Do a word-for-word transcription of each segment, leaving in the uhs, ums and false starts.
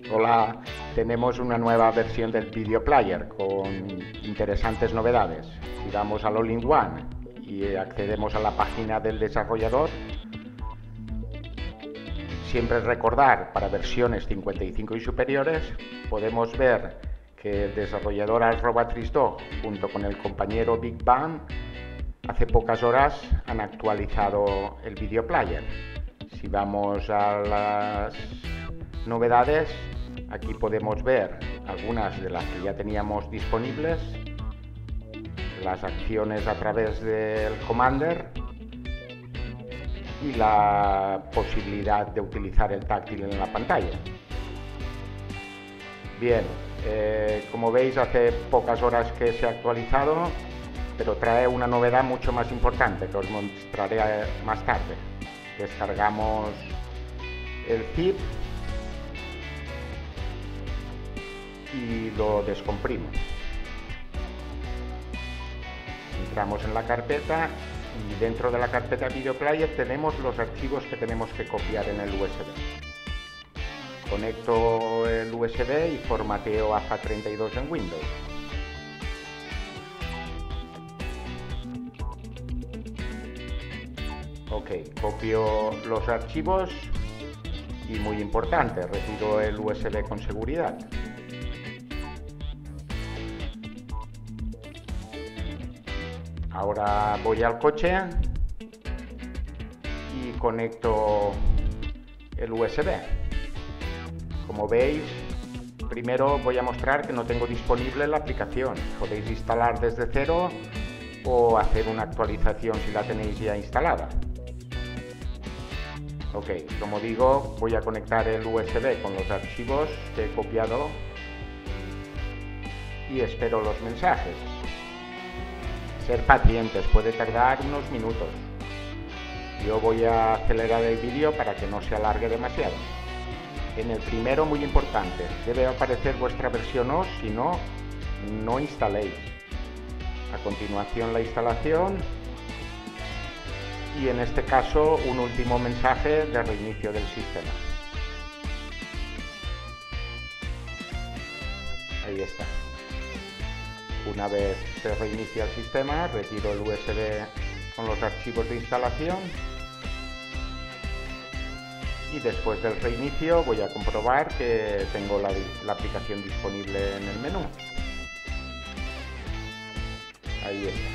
Hola, tenemos una nueva versión del Video Player con interesantes novedades. Si damos al All-in-One y accedemos a la página del desarrollador, siempre recordar, para versiones cincuenta y cinco y superiores, podemos ver que el desarrollador Arrobatriz2 junto con el compañero Big Bang hace pocas horas han actualizado el Video Player. Si vamos a las novedades, aquí podemos ver algunas de las que ya teníamos disponibles, las acciones a través del Commander y la posibilidad de utilizar el táctil en la pantalla. Bien, eh, como veis, hace pocas horas que se ha actualizado, pero trae una novedad mucho más importante que os mostraré más tarde. Descargamos el zip y lo descomprimo. Entramos en la carpeta y dentro de la carpeta Video Player tenemos los archivos que tenemos que copiar en el U S B. Conecto el U S B y formateo A F A treinta y dos en Windows. Ok, copio los archivos y, muy importante, retiro el U S B con seguridad. Ahora voy al coche y conecto el U S B. Como veis, primero voy a mostrar que no tengo disponible la aplicación. Podéis instalar desde cero o hacer una actualización si la tenéis ya instalada. Ok, como digo, voy a conectar el U S B con los archivos que he copiado y espero los mensajes. Ser pacientes, puede tardar unos minutos. Yo voy a acelerar el vídeo para que no se alargue demasiado. En el primero, muy importante, debe aparecer vuestra versión O S, si no, no instaléis. A continuación, la instalación y, en este caso, un último mensaje de reinicio del sistema. Ahí está. Una vez se reinicia el sistema, retiro el U S B con los archivos de instalación y después del reinicio voy a comprobar que tengo la, la aplicación disponible en el menú. Ahí está.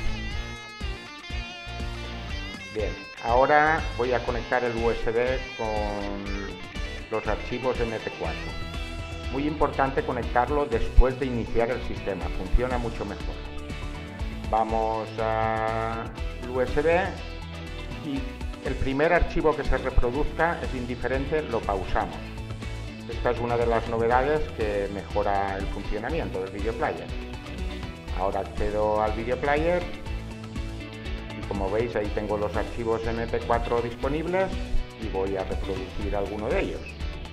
Bien, ahora voy a conectar el U S B con los archivos M P cuatro. Muy importante conectarlo después de iniciar el sistema, funciona mucho mejor. Vamos al U S B y el primer archivo que se reproduzca, es indiferente, lo pausamos. Esta es una de las novedades que mejora el funcionamiento del Video Player. Ahora accedo al Video Player y, como veis, ahí tengo los archivos M P cuatro disponibles y voy a reproducir alguno de ellos.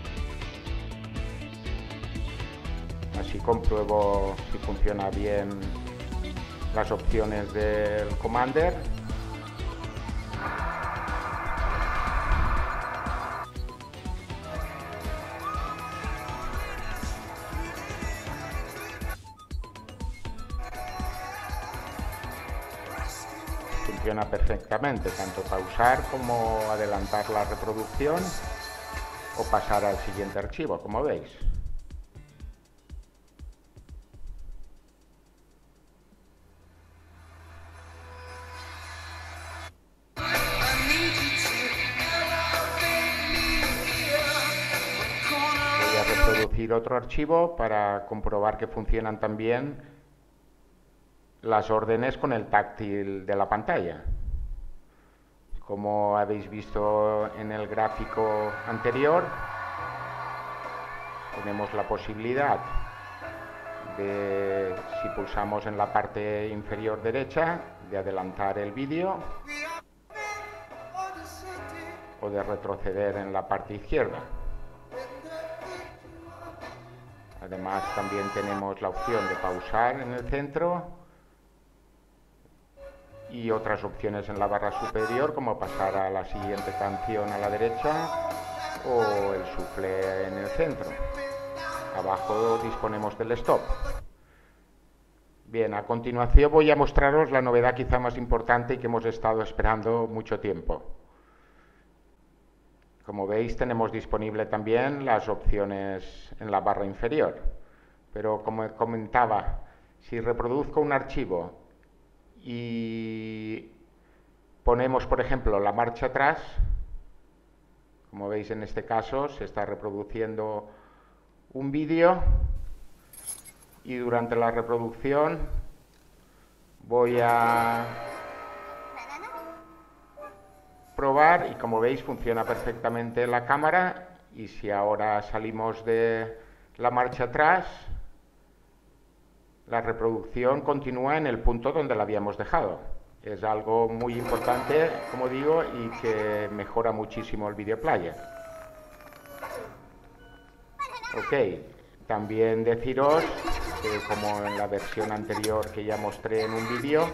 Así compruebo si funciona bien las opciones del Commander. Funciona perfectamente, tanto pausar como adelantar la reproducción o pasar al siguiente archivo, como veis. Reproducir otro archivo para comprobar que funcionan también las órdenes con el táctil de la pantalla. Como habéis visto en el gráfico anterior, tenemos la posibilidad de, si pulsamos en la parte inferior derecha, de adelantar el vídeo o de retroceder en la parte izquierda. Además, también tenemos la opción de pausar en el centro y otras opciones en la barra superior, como pasar a la siguiente canción a la derecha o el suflé en el centro. Abajo disponemos del stop. Bien, a continuación voy a mostraros la novedad quizá más importante y que hemos estado esperando mucho tiempo. Como veis, tenemos disponible también las opciones en la barra inferior. Pero como comentaba, si reproduzco un archivo y ponemos, por ejemplo, la marcha atrás, como veis en este caso, se está reproduciendo un vídeo y durante la reproducción voy a probar y como veis funciona perfectamente la cámara, y si ahora salimos de la marcha atrás, la reproducción continúa en el punto donde la habíamos dejado. Es algo muy importante, como digo, y que mejora muchísimo el video player. Ok, también deciros que, como en la versión anterior que ya mostré en un vídeo,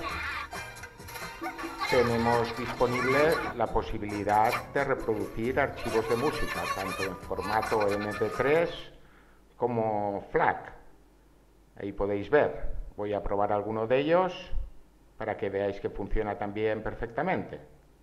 tenemos disponible la posibilidad de reproducir archivos de música, tanto en formato eme pe tres como FLAC. Ahí podéis ver. Voy a probar alguno de ellos para que veáis que funciona también perfectamente.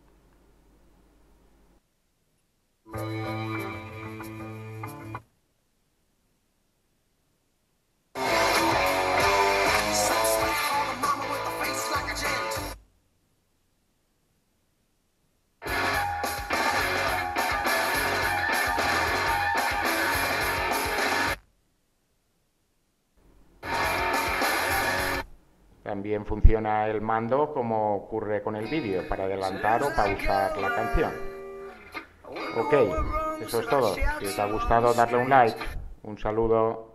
También funciona el mando como ocurre con el vídeo, para adelantar o pausar la canción. Ok, eso es todo. Si os ha gustado, darle un like. Un saludo.